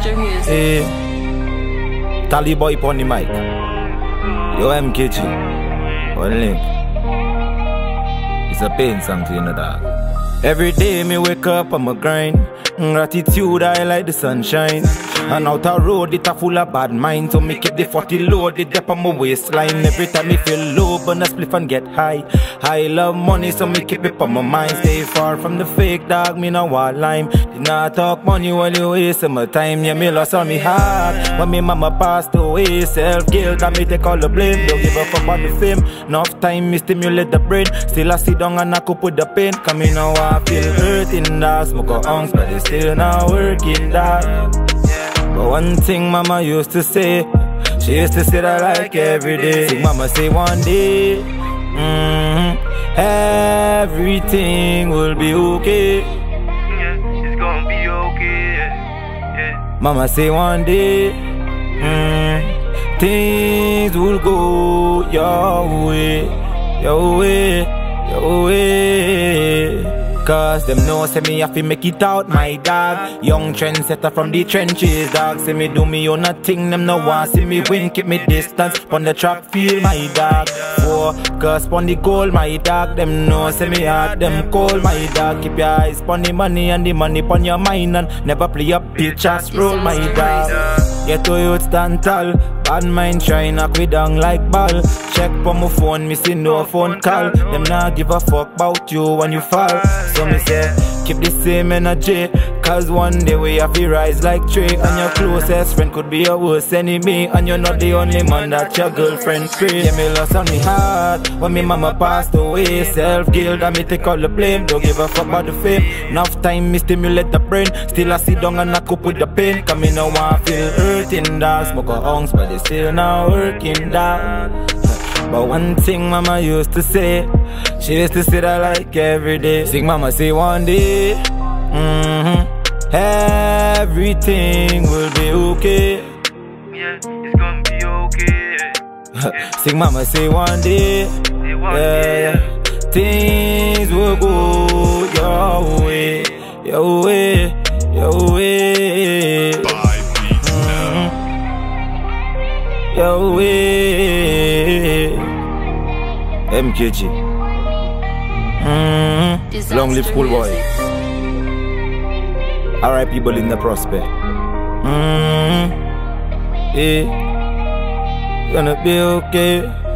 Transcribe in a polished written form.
Disaster music. Hey, Tallyboy on the mic. Yo, MKG. One link. It's a pain song to you, know, dog. Every day me wake up, I'm a grind. Gratitude, I like the sunshine. And out a road, it a full of bad mind. So me keep the 40 loaded up on my waistline. Every time me feel low, burn a spliff and get high. I love money, so me keep it on my mind. Stay far from the fake, dog, me no want lime. Did not talk money while you wasting my time. Yeah, me lost on me heart when me mama passed away. Self-guilt, and me take all the blame. Don't give a fuck about the fame. Enough time, me stimulate the brain. Still I sit down and I cope with the pain. Cause me now I feel hurting, dog. Smoke a ounce, but it's still not working, dog. But one thing mama used to say, she used to say that like every day. See mama say one day, everything will be okay. Yeah, it's gonna be okay. Yeah. Mama say one day, things will go your way, your way, your way. Cause them know say me have to make it out, my dog. Young trendsetter from the trenches, dog. Say me do me own a thing, them no want see me win. Keep me distance on the track field, my dog. Focus on the goal, my dog. Them know say me hard, them cold, my dog. Keep your eyes on the money and the money on your mind. And never play a bitch ass role, my dog. Get to youth stand tall. Bad mind try knock we down like ball. Check for my phone, me see no phone call. Them not give a fuck about you when you fall. So me say, keep the same energy. Cause one day we have to rise like tree. And your closest friend could be your worst enemy. And you're not the only man that your girlfriend free. Yeah, me lost on me heart when me mama passed away. Self-guilt and me take all the blame. Don't give a fuck about the fame. Enough time me stimulate the brain. Still I sit down and I cope with the pain. Cause me no want feel hurting, dog. Smoke a ounce but it's still not working, dog. But one thing mama used to say, she used to say that like every day. Sing mama say one day, everything will be okay. Yeah, it's gonna be okay. Sing mama say one day, things will go your way, your way, your way. Your way, MKG. Long live cool boy. R.I.P. people in the prospect. Gonna be okay.